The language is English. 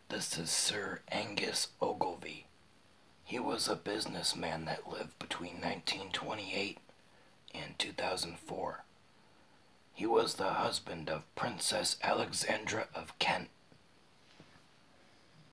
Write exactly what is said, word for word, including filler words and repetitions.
This is Sir Angus Ogilvy. He was a businessman that lived between nineteen twenty-eight and two thousand four. He was the husband of Princess Alexandra of Kent.